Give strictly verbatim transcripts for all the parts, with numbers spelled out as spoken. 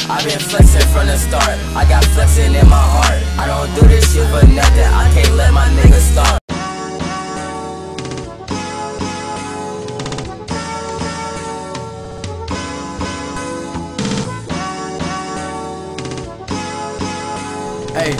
I been flexing from the start, I got flexing in my heart. I don't do this shit for nothing, I can't let my niggas start. Hey.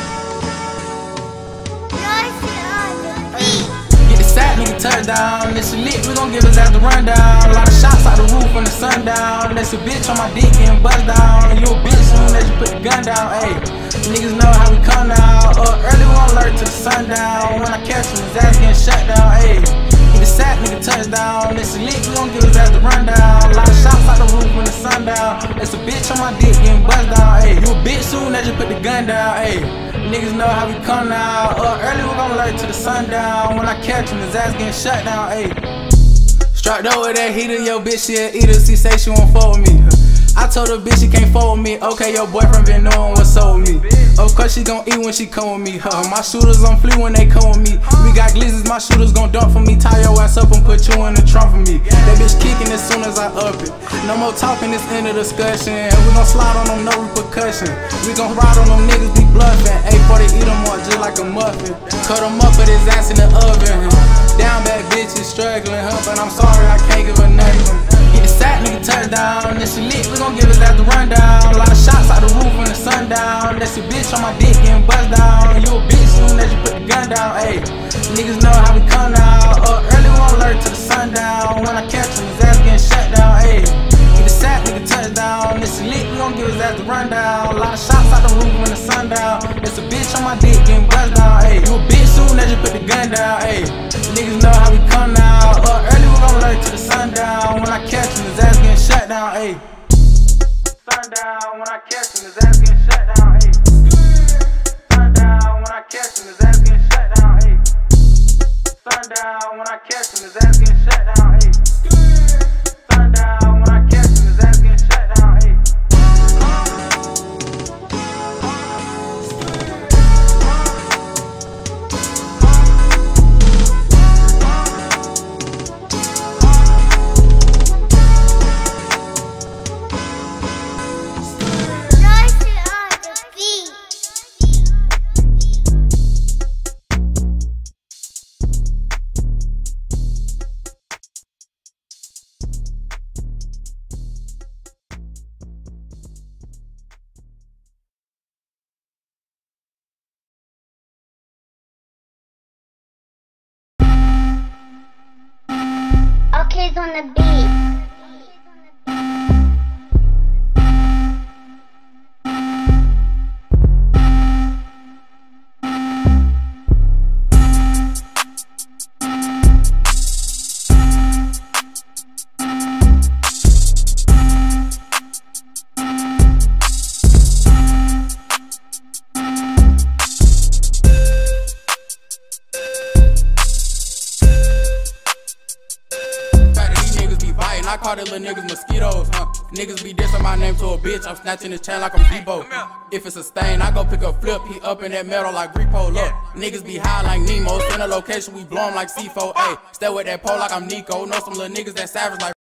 Get the sack, nigga, touchdown. This shit lit, we gon' give his ass the rundown. A lot of shots out the roof from the sundown. That's a bitch on my dick getting buzzed down. You a bitch soon as you put the gun down. Hey, niggas know how we come now. Up early, we gon' alert to the sundown. When I catch him, his ass getting shut down. Hey, get the sack, nigga, touchdown. This shit lit, we gon' give his ass the rundown. A lot of shots out the roof from the sundown. That's a bitch on my dick getting buzzed down. Hey, you a bitch soon as you put the gun down. Hey, niggas know how we come now. Up early, we gon' alert to the sundown. When I catch him, his ass getting shut down. Hey, strapped over that heater, yo bitch, she a eater. She say she won't fuck with me. I told her bitch she can't fuck with me. Okay, your boyfriend been knowing what's up with me. Of course she gon' eat when she come with me. Huh, my shooters on flee when they come with me. We got glizzes, my shooters gon' dump for me. Tie your ass up and put you in the trunk for me. That bitch kicking as soon as I up it. No more talking, it's end of discussion. We gon' slide on them, no repercussion. We gon' ride on them niggas, be bluffing. A forty eat them up just like a muffin. Cut him up, put his ass in the oven. Down bad bitch is struggling, huh, but I'm sorry I can't give her nothing. Get the sack, nigga, touchdown. This shit lit, we gon' give his ass the rundown. A lot of shots out the roof from the sundown. That's a bitch on my dick getting buzzed down. You a bitch soon as you put the gun down. Ayy, niggas know how we come now. Up early, we gon' alert to the sundown. When I catch him, his ass getting shut down. Ayy, get the sack, nigga, touchdown. This shit lit, we gon' give his ass the rundown. A lot of shots out the roof from the sundown. That's a bitch on my dick getting buzzed down. Ayy, you a bitch soon as you put the gun down. Ayy, niggas know how we come now. Up early, we gon' alert to the sundown. When I catch him, his ass getting shut down. Ayy, sundown. When I catch him, his ass getting shut down. Ayy, sundown. When I catch him, his ass getting shut down. Ayy, sundown. When I catch him, his ass getting shut down. Ayy, sundown. When I catch him, his ass getting shut down. Ayy. Kids on the beat. I call the little niggas mosquitoes, huh? Niggas be dissing my name to a bitch, I'm snatching his chain like I'm Debo. If it's a stain, I go pick a flip, he up in that metal like repo. Look, niggas be high like Nemo, send a location, we blow 'em like C four. Ayy, stay with that pole like I'm Nico. Know some little niggas that savage like